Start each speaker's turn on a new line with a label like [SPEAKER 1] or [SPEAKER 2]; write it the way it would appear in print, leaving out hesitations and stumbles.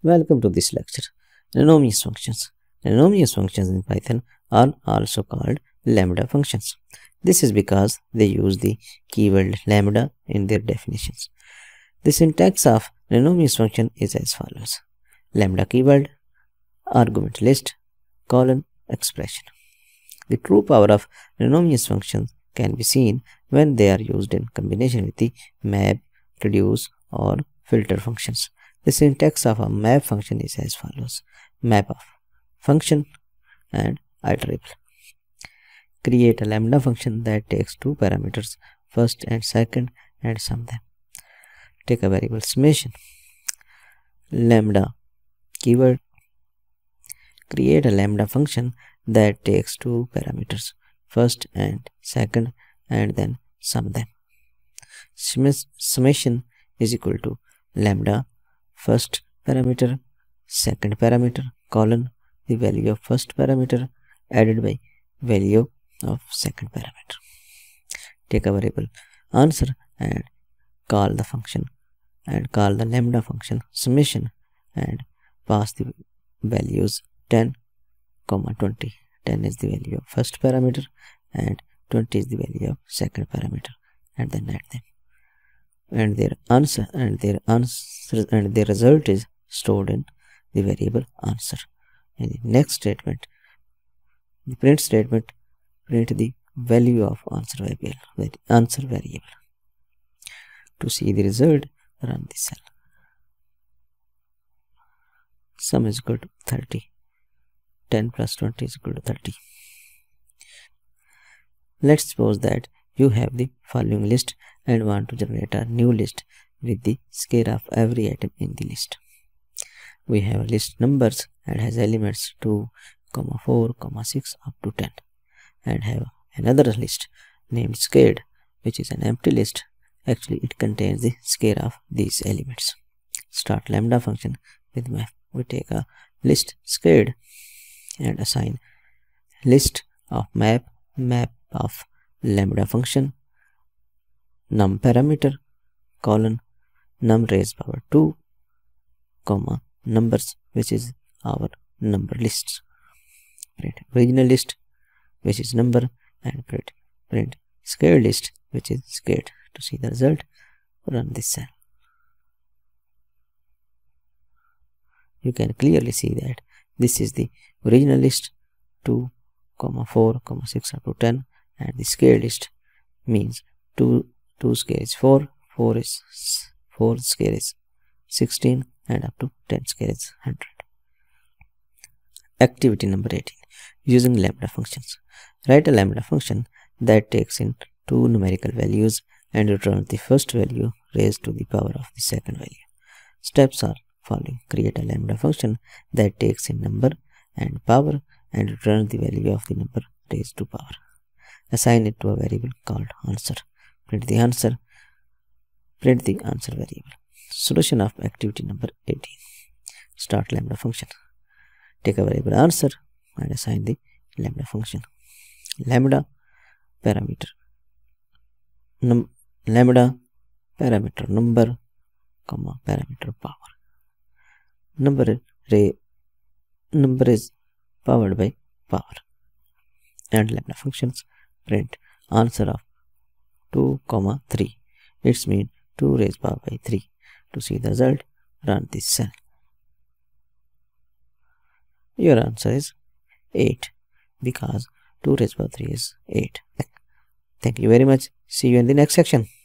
[SPEAKER 1] Welcome to this lecture. Anonymous functions. Anonymous functions in Python are also called lambda functions. This is because they use the keyword lambda in their definitions. The syntax of anonymous function is as follows: lambda keyword, argument list, colon, expression. The true power of anonymous functions can be seen when they are used in combination with the map, reduce, or filter functions. The syntax of a map function is as follows: map of function and iterable. Create a lambda function that takes two parameters, first and second, and sum them. Take a variable summation. Lambda keyword. Create a lambda function that takes two parameters, first and second, and then sum them. Summation is equal to lambda first parameter, second parameter, colon, the value of first parameter added by value of second parameter. Take a variable answer and call the function and call the lambda function summation and pass the values 10, 20. 10 is the value of first parameter and 20 is the value of second parameter, and then add them. And their result is stored in the variable answer. In the next statement, the print statement, print the value of answer variable. To see the result, run the cell. Sum is equal to 30. 10 plus 20 is equal to 30. Let's suppose that you have the following list and want to generate a new list with the square of every item in the list. We have a list numbers and has elements 2, 4, 6 up to 10, and have another list named squared, which is an empty list. Actually, it contains the square of these elements. Start lambda function with map. We take a list squared and assign list of map of lambda function num parameter, colon, num raised power 2, comma, numbers, which is our number lists. Print original list, which is number, and print squared list, which is squared. To see the result, run this cell. You can clearly see that this is the original list 2, 4, 6 up to 10, and the squared list means 2 square is 4 square is 16, and up to 10 square is 100. Activity number 18. Using lambda functions. Write a lambda function that takes in two numerical values and returns the first value raised to the power of the second value. Steps are following. Create a lambda function that takes in number and power and returns the value of the number raised to power. Assign it to a variable called answer. Print the answer variable. Solution of activity number 18. Start lambda function. Take a variable answer and assign the lambda function. Lambda parameter number, parameter power. Number is powered by power. And lambda functions print answer of 2, 3. It's mean 2 raised power by 3. To see the result, run this cell. Your answer is 8 because 2 raised power 3 is 8. Thank you very much. See you in the next section.